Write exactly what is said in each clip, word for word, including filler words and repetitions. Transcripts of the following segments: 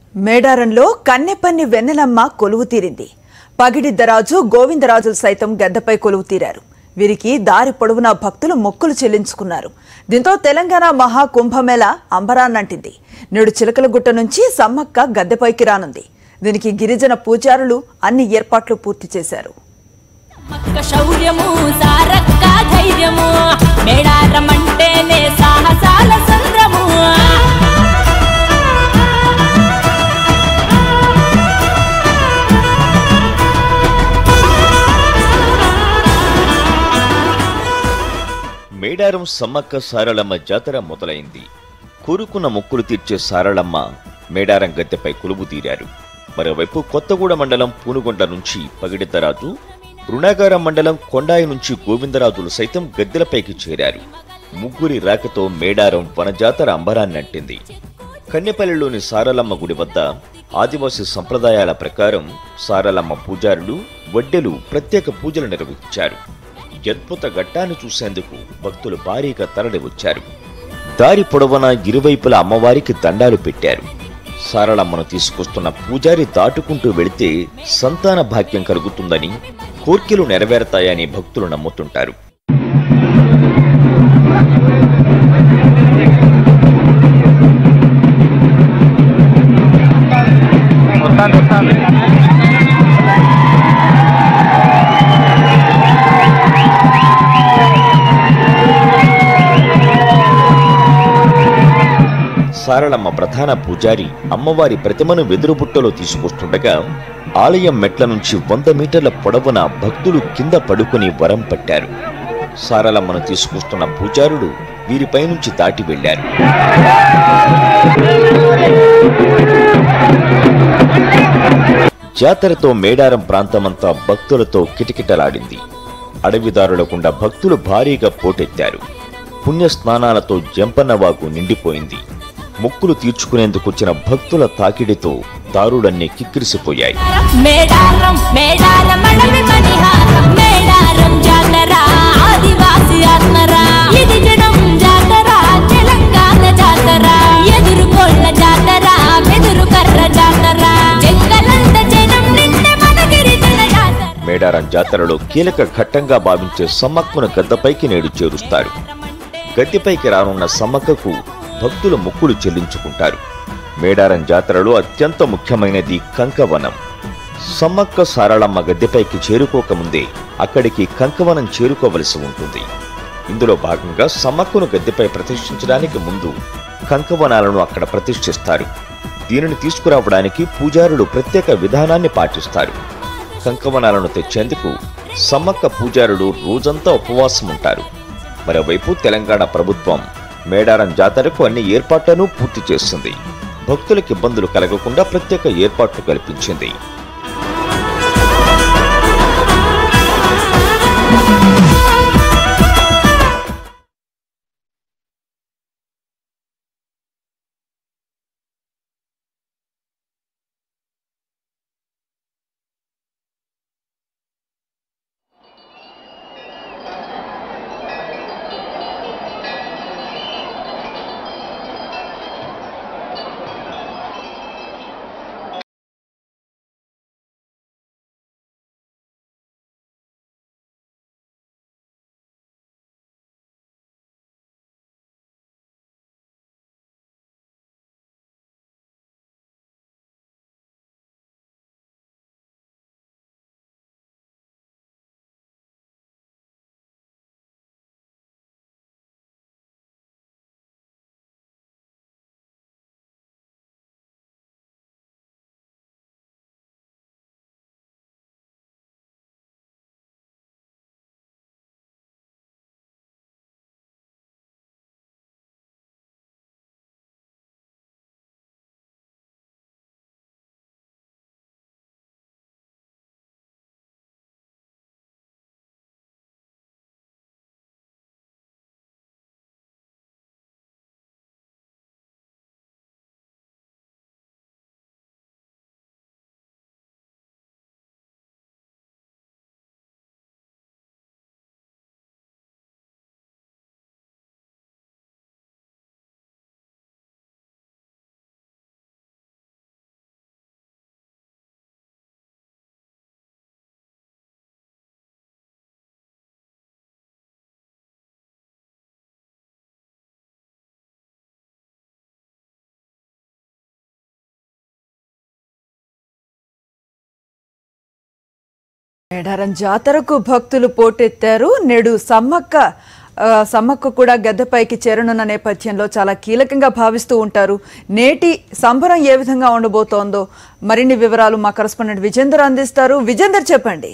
మేడారంలో కన్నెపన్ని వెన్నెలమ్మ కొలువు తీరింది. పగిడిద్దరాజు గోవిందరాజులు సైతం గద్దపై కొలువు తీరారు. వీరికి దారి పొడవునా భక్తులు మొక్కులు చెల్లించుకున్నారు. దీంతో తెలంగాణ మహా కుంభమేళ అంబరాన్నంటింది. నేడు చిలకలగుట్ట నుంచి సమ్మక్క గద్దెపైకి రానుంది. దీనికి గిరిజన పూజారులు అన్ని ఏర్పాట్లు పూర్తి చేశారు. మేడారం సమ్మక్క సారళమ్మ జాతర మొదలైంది. కోరుకున్న మొక్కులు తీర్చే సారళమ్మ మేడారం గద్దెపై కొలువు తీరారు. మరోవైపు కొత్తగూడ మండలం పూనుగొండ నుంచి పగిడిద్దరాజు, రుణాగారం మండలం కొండాయి నుంచి గోవిందరాజులు సైతం గద్దెలపైకి చేరారు. ముగ్గురి రాకతో మేడారం వనజాతర అంబరాన్నంటింది. కన్నెపల్లిలోని సారలమ్మ గుడి వద్ద ఆదివాసీ సంప్రదాయాల ప్రకారం సారలమ్మ పూజారులు వడ్డెలు ప్రత్యేక పూజలు నిర్వహించారు. అద్భుత ఘట్టాన్ని చూసేందుకు భక్తులు భారీగా తరలి వచ్చారు. దారి పొడవున ఇరువైపుల అమ్మవారికి దండాలు పెట్టారు. సారళమ్మను తీసుకొస్తున్న పూజారి దాటుకుంటూ వెళితే సంతాన భాగ్యం కలుగుతుందని, కోర్కెలు నెరవేరతాయని భక్తులు నమ్ముతుంటారు. సారళమ్మ ప్రధాన పూజారి అమ్మవారి ప్రతిమను వెదురుబుట్టలో తీసుకొస్తుండగా ఆలయం మెట్ల నుంచి వంద మీటర్ల పొడవున భక్తులు కింద పడుకుని వరం పట్టారు. సారళమ్మను తీసుకొస్తున్న పూజారుడు వీరిపై నుంచి దాటి వెళ్లారు. జాతరతో మేడారం ప్రాంతమంతా భక్తులతో కిటకిటలాడింది. అడవిదారుల గుండా భక్తులు భారీగా పోటెత్తారు. పుణ్య స్నానాలతో జంపన్నవాగు నిండిపోయింది. మొక్కులు తీర్చుకునేందుకు వచ్చిన భక్తుల తాకిడితో దారులన్నీ కిక్కిరిసిపోయాయి. మేడారం జాతరలో కీలక ఘట్టంగా భావించే సమ్మక్కను గద్దపైకి నేడు చేరుస్తారు. గద్దెపైకి రానున్న సమ్మక్కకు భక్తులు మొక్కులు చెల్లించుకుంటారు. మేడారం జాతరలో అత్యంత ముఖ్యమైనది కంకవనం. సమ్మక్క సారళమ్మ గద్దెపైకి చేరుకోకముందే అక్కడికి కంకవనం చేరుకోవలసి ఉంటుంది. ఇందులో భాగంగా సమ్మక్కను గద్దెపై ప్రతిష్ఠించడానికి ముందు కంకవనాలను అక్కడ ప్రతిష్ఠిస్తారు. దీనిని తీసుకురావడానికి పూజారులు ప్రత్యేక విధానాన్ని పాటిస్తారు. కంకవనాలను తెచ్చేందుకు సమ్మక్క పూజారులు రోజంతా ఉపవాసం ఉంటారు. మరోవైపు తెలంగాణ ప్రభుత్వం మేడారం జాతరకు అన్ని ఏర్పాట్లను పూర్తి చేస్తుంది. భక్తులకు ఇబ్బందులు కలగకుండా ప్రత్యేక ఏర్పాట్లు కల్పించింది. మేడారం జాతరకు భక్తులు పోటెత్తారు. నేడు సమ్మక్క సమ్మక్క కూడా గద్దెపైకి చేరనున్న నేపథ్యంలో చాలా కీలకంగా భావిస్తూ ఉంటారు. నేటి సంబరం ఏ విధంగా ఉండబోతోందో మరిన్ని వివరాలు మా కరెస్పాండెంట్ విజేందర్ అందిస్తారు. విజేందర్ చెప్పండి.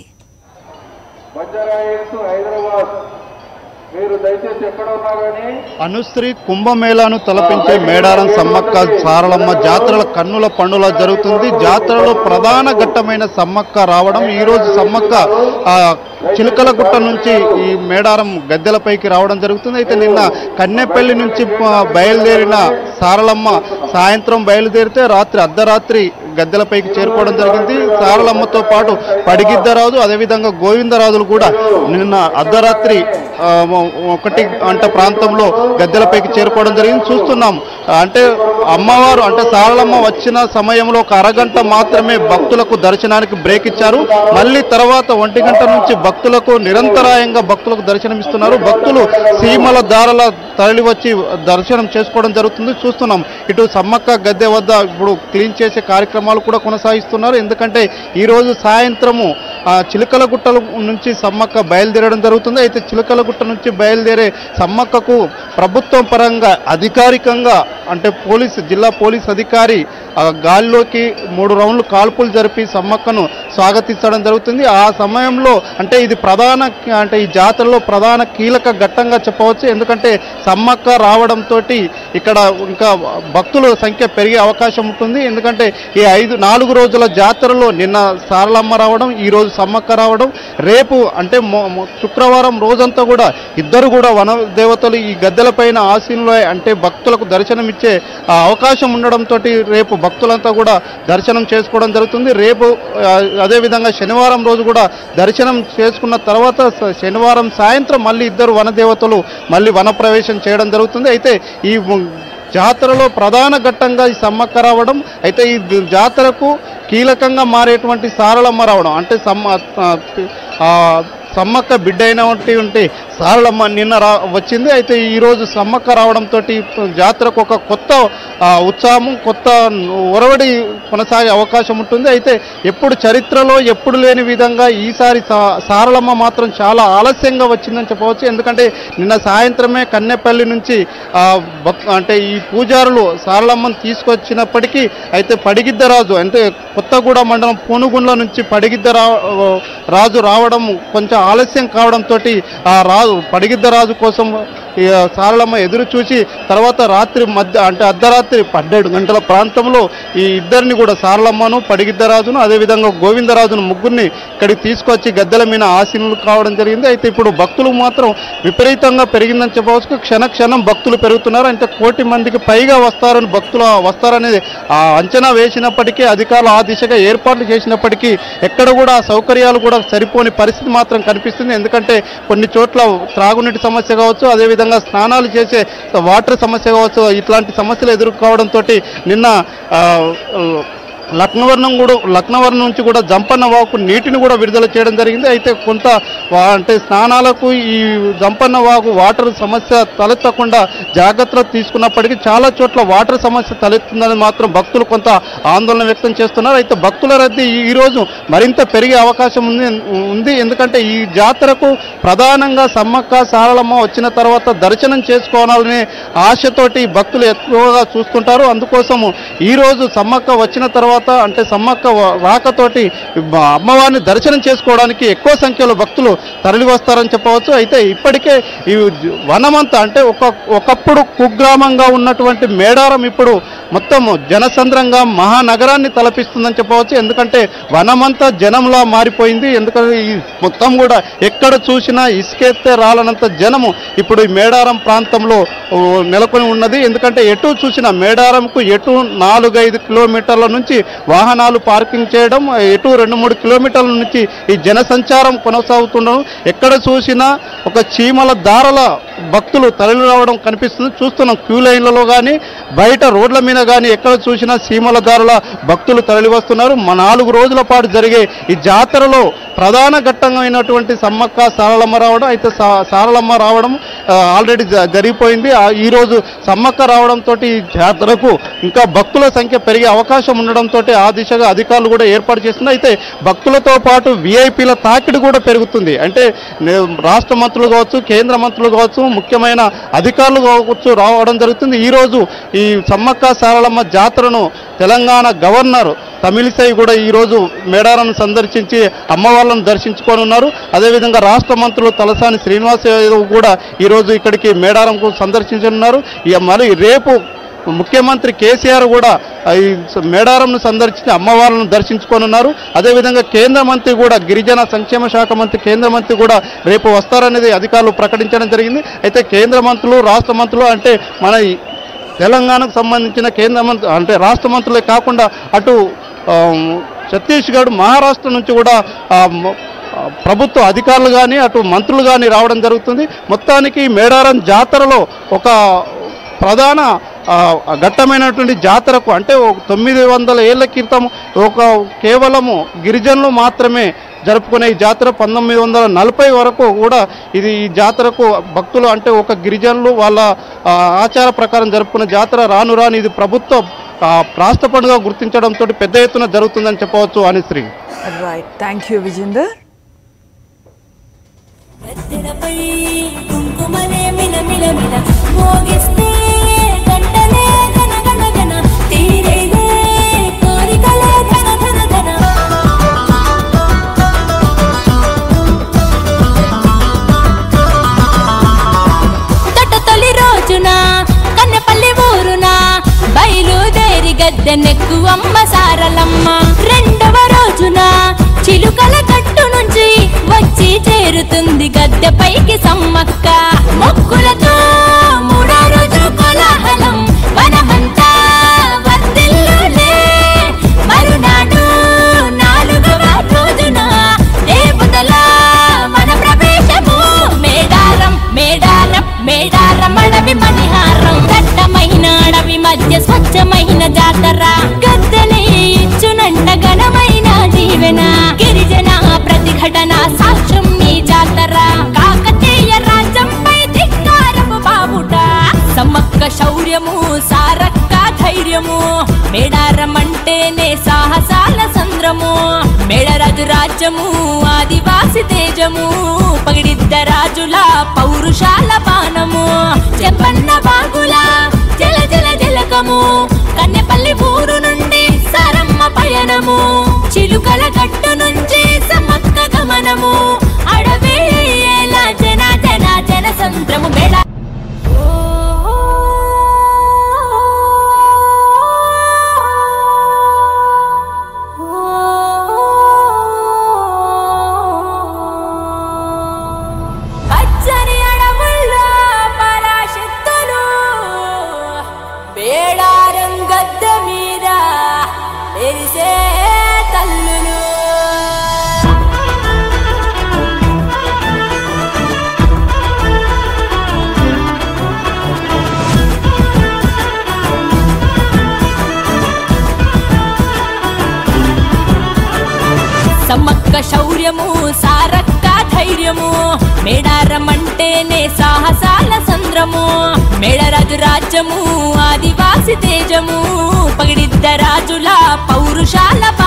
అనుశ్రీ కుంభమేళాను తలపించే మేడారం సమ్మక్క సారలమ్మ జాతరల కన్నుల పండుగ జరుగుతుంది. జాతరలో ప్రధాన ఘట్టమైన సమ్మక్క రావడం, ఈరోజు సమ్మక్క చిలుకలగుట్ట నుంచి ఈ మేడారం గద్దెలపైకి రావడం జరుగుతుంది. అయితే నిన్న కన్నెపల్లి నుంచి బయలుదేరిన సారలమ్మ సాయంత్రం బయలుదేరితే రాత్రి అర్ధరాత్రి గద్దెలపైకి చేరుకోవడం జరిగింది. సారలమ్మతో పాటు పడిగిద్దరాజు అదేవిధంగా గోవిందరాజులు కూడా నిన్న అర్ధరాత్రి ఒకటి గంట ప్రాంతంలో గద్దెలపైకి చేరుకోవడం జరిగింది. చూస్తున్నాం అంటే అమ్మవారు అంటే సారలమ్మ వచ్చిన సమయంలో ఒక అరగంట మాత్రమే భక్తులకు దర్శనానికి బ్రేక్ ఇచ్చారు. మళ్ళీ తర్వాత ఒంటి గంట నుంచి భక్తులకు నిరంతరాయంగా భక్తులకు దర్శనం ఇస్తున్నారు. భక్తులు సీమల దారల తరలి వచ్చి దర్శనం చేసుకోవడం జరుగుతుంది. చూస్తున్నాం ఇటు సమ్మక్క గద్దె వద్ద ఇప్పుడు క్లీన్ చేసే కార్యక్రమాలు కూడా కొనసాగిస్తున్నారు. ఎందుకంటే ఈరోజు సాయంత్రము చిలుకలగుట్ట నుంచి సమ్మక్క బయలుదేరడం జరుగుతుంది. అయితే చిలుకలగుట్ట నుంచి బయలుదేరే సమ్మక్కకు ప్రభుత్వం పరంగా అధికారికంగా అంటే పోలీసు జిల్లా పోలీస్ అధికారి గాలిలోకి మూడు రౌండ్లు కాల్పులు జరిపి సమ్మక్కను స్వాగతించడం జరుగుతుంది. ఆ సమయంలో అంటే ఇది ప్రధాన అంటే ఈ జాతరలో ప్రధాన కీలక ఘట్టంగా చెప్పవచ్చు. ఎందుకంటే సమ్మక్క రావడంతో ఇక్కడ ఇంకా భక్తుల సంఖ్య పెరిగే అవకాశం ఉంటుంది. ఎందుకంటే ఈ ఐదు నాలుగు రోజుల జాతరలో నిన్న సారలమ్మ రావడం, ఈరోజు సమ్మక్క రావడం, రేపు అంటే శుక్రవారం రోజంతా కూడా ఇద్దరు కూడా వన దేవతలు ఈ గద్దెలపైన ఆసీనులు అంటే భక్తులకు దర్శనం ఇచ్చే అవకాశం ఉండడంతో రేపు భక్తులంతా కూడా దర్శనం చేసుకోవడం జరుగుతుంది. రేపు అదేవిధంగా శనివారం రోజు కూడా దర్శనం చేసుకున్న తర్వాత శనివారం సాయంత్రం మళ్ళీ ఇద్దరు వనదేవతలు మళ్ళీ వనప్రవేశం చేయడం జరుగుతుంది. అయితే ఈ జాతరలో ప్రధాన ఘట్టంగా ఈ సమ్మక్క రావడం, అయితే ఈ జాతరకు కీలకంగా మారేటువంటి సారలమ్మ రావడం అంటే సమ్మ సమ్మక్క బిడ్డ అయినటువంటి సారలమ్మ నిన్న రా వచ్చింది. అయితే ఈరోజు సమ్మక్క రావడంతో జాతరకు ఒక కొత్త ఉత్సాహం కొత్త ఒరవడి కొనసాగే అవకాశం ఉంటుంది. అయితే ఎప్పుడు చరిత్రలో ఎప్పుడు లేని విధంగా ఈసారి సారలమ్మ మాత్రం చాలా ఆలస్యంగా వచ్చిందని చెప్పవచ్చు. ఎందుకంటే నిన్న సాయంత్రమే కన్నెపల్లి నుంచి అంటే ఈ పూజారులు సారలమ్మను తీసుకొచ్చినప్పటికీ అయితే పడిగిద్దరాజు అంటే కొత్తగూడ మండలం పూనుగుండ్ల నుంచి పడిగిద్ద రాజు రావడం కొంచెం ఆలస్యం కావడంతో ఆ రాజు పడిగిద్దరాజు కోసం సారలమ్మ ఎదురు చూసి తర్వాత రాత్రి మధ్య అంటే అర్ధరాత్రి పన్నెండు గంటల ప్రాంతంలో ఈ ఇద్దరిని కూడా సారలమ్మను పడిగిద్దరాజును అదేవిధంగా గోవిందరాజును ముగ్గురిని ఇక్కడికి తీసుకొచ్చి గద్దెల మీద ఆసీనులు కావడం జరిగింది. అయితే ఇప్పుడు భక్తులు మాత్రం విపరీతంగా పెరిగిందని చెప్పవచ్చు. క్షణ క్షణం భక్తులు పెరుగుతున్నారు. అంటే కోటి మందికి పైగా వస్తారని భక్తులు వస్తారనేది ఆ అంచనా వేసినప్పటికీ అధికారులు ఆ దిశగా ఏర్పాట్లు చేసినప్పటికీ ఎక్కడ కూడా సౌకర్యాలు కూడా సరిపోని పరిస్థితి మాత్రం కనిపిస్తుంది. ఎందుకంటే కొన్ని చోట్ల త్రాగునీటి సమస్య కావచ్చు, అదేవిధంగా స్నానాలు చేసే వాటర్ సమస్య కావచ్చు, ఇట్లాంటి సమస్యలు ఎదుర్కోవడంతో నిన్న లక్నవరం కూడా లక్నవరం నుంచి కూడా జంపన్న వాగు నీటిని కూడా విడుదల చేయడం జరిగింది. అయితే కొంత అంటే స్నానాలకు ఈ జంపన్న వాగు వాటర్ సమస్య తలెత్తకుండా జాగ్రత్తలు తీసుకున్నప్పటికీ చాలా చోట్ల వాటర్ సమస్య తలెత్తుందని మాత్రం భక్తులు కొంత ఆందోళన వ్యక్తం చేస్తున్నారు. అయితే భక్తుల రద్దీ ఈరోజు మరింత పెరిగే అవకాశం ఉంది ఉంది ఎందుకంటే ఈ జాతరకు ప్రధానంగా సమ్మక్క సారలమ్మ వచ్చిన తర్వాత దర్శనం చేసుకోవాలనే ఆశతోటి భక్తులు ఎక్కువగా చూస్తుంటారు. అందుకోసము ఈరోజు సమ్మక్క వచ్చిన తర్వాత అంటే సమ్మక్క రాకతోటి అమ్మవారిని దర్శనం చేసుకోవడానికి ఎక్కువ సంఖ్యలో భక్తులు తరలి వస్తారని చెప్పవచ్చు. అయితే ఇప్పటికే ఈ వనమంతా అంటే ఒక ఒకప్పుడు కుగ్రామంగా ఉన్నటువంటి మేడారం ఇప్పుడు మొత్తం జనసంద్రంగా మహానగరాన్ని తలపిస్తుందని చెప్పవచ్చు. ఎందుకంటే వనమంతా జనంలా మారిపోయింది. ఎందుకంటే ఈ మొత్తం కూడా ఎక్కడ చూసినా ఇసుకెత్తే రాలనంత జనము ఇప్పుడు ఈ మేడారం ప్రాంతంలో నెలకొని ఉన్నది. ఎందుకంటే ఎటు చూసినా మేడారంకు ఎటు నాలుగైదు కిలోమీటర్ల నుంచి వాహనాలు పార్కింగ్ చేయడం, ఎటు రెండు మూడు కిలోమీటర్ల నుంచి ఈ జనసంచారం కొనసాగుతుండడం, ఎక్కడ చూసినా ఒక చీమల దారల భక్తులు తరలి రావడం కనిపిస్తుంది. చూస్తున్నాం క్యూ లైన్లలో కానీ బయట రోడ్ల మీద కానీ ఎక్కడ చూసినా చీమల దారుల భక్తులు తరలి వస్తున్నారు. నాలుగు రోజుల పాటు జరిగే ఈ జాతరలో ప్రధాన ఘట్టమైనటువంటి సమ్మక్క సారలమ్మ రావడం అయితే సారలమ్మ రావడం ఆల్రెడీ జరిగిపోయింది. ఈరోజు సమ్మక్క రావడంతో ఈ జాతరకు ఇంకా భక్తుల సంఖ్య పెరిగే అవకాశం ఉండడంతో ఆ దిశగా అధికారులు కూడా ఏర్పాటు చేస్తుంది. అయితే భక్తులతో పాటు విఐపీల తాకిడి కూడా పెరుగుతుంది. అంటే రాష్ట్ర మంత్రులు కావచ్చు, కేంద్ర మంత్రులు కావచ్చు, ముఖ్యమైన అధికారులు కావచ్చు రావడం జరుగుతుంది. ఈరోజు ఈ సమ్మక్క సారలమ్మ జాతరను తెలంగాణ గవర్నర్ తమిళిసై కూడా ఈరోజు మేడారం సందర్శించి అమ్మవార్లను దర్శించుకొని ఉన్నారు. అదేవిధంగా రాష్ట్ర మంత్రులు తలసాని శ్రీనివాస్ యాదవ్ కూడా ఈరోజు ఇక్కడికి మేడారంకు సందర్శించనున్నారు. ఇక మరి రేపు ముఖ్యమంత్రి కేసీఆర్ కూడా ఈ మేడారంను సందర్శించి అమ్మవార్లను దర్శించుకోనున్నారు. అదేవిధంగా కేంద్ర మంత్రి కూడా గిరిజన సంక్షేమ శాఖ మంత్రి కేంద్ర మంత్రి కూడా రేపు వస్తారనేది అధికారులు ప్రకటించడం జరిగింది. అయితే కేంద్ర మంత్రులు రాష్ట్ర మంత్రులు అంటే మన తెలంగాణకు సంబంధించిన కేంద్ర మంత్రి అంటే రాష్ట్ర మంత్రులే కాకుండా అటు ఛత్తీస్గఢ్ మహారాష్ట్ర నుంచి కూడా ప్రభుత్వ అధికారులు కానీ అటు మంత్రులు కానీ రావడం జరుగుతుంది. మొత్తానికి మేడారం జాతరలో ఒక ప్రధాన ఘట్టమైనటువంటి జాతరకు అంటే తొమ్మిది వందల ఏళ్ల క్రితం ఒక కేవలము గిరిజనులు మాత్రమే జరుపుకునే ఈ జాతర పంతొమ్మిది వందల నలభై వరకు కూడా ఇది ఈ జాతరకు భక్తులు అంటే ఒక గిరిజనులు వాళ్ళ ఆచార ప్రకారం జరుపుకునే జాతర రాను రాను ఇది ప్రభుత్వ రాష్ట్ర పండుగ గుర్తించడంతో పెద్ద ఎత్తున జరుగుతుందని చెప్పవచ్చు. Anusree. Right, thank you Vijender. గద్దెనెక్కు అమ్మ సారలమ్మ రెండవ రోజున చిలుకల కట్టు నుంచి వచ్చి చేరుతుంది గద్దెపైకి సమ్మక్క. మొక్కులతో మూడో రోజు కోలాహలం వనమంతా వర్ధిల్లులే. మరునాడు నాలుగవ రోజున దేవతల వన ప్రవేశము. మేడారం మేడారం మేడారం అడవి మణిహారం దట్టమైన అడవి మధ్య స్వచ్ఛమైన జాతర గద్దెని ఇచ్చునంట ఘనమైన దీవెన. గిరిజన ప్రతిఘటన సాక్ష్యం నీ జాతర. కాకతీయ రాజ్యంపై ధిక్కారపు బావుట. సమ్మక్క శౌర్యము సారక్క ధైర్యము. మేడారం అంటేనే సాహసాల సంద్రము. మేడరాజు రాజ్యము ఆదివాసి తేజము. పగిడిద్ద రాజుల పౌరుషాల బాణము. చెప్పన్న బాగుల జల జల జలకము. కన్నెపల్లి ఊరు నుండి సారమ్మ పయనము. చిలుకల గట్టు నుంచి సమ్మక్క గమనము. అడవి జన జన జన సంద్రము. మేడ పచ్చని అడవుల్లో పరాశక్తులు. మేడారం గద్దె మీద మెరిసే తల్లులు. సమ్మక్క శౌర్యము సారక్క ధైర్యము. మేడారం అంటేనే సాహసాల సంద్రము. మేడరాజు రాజ్యము ఆదివాసి తేజము. పగిడిద్ద రాజుల పౌరుషాల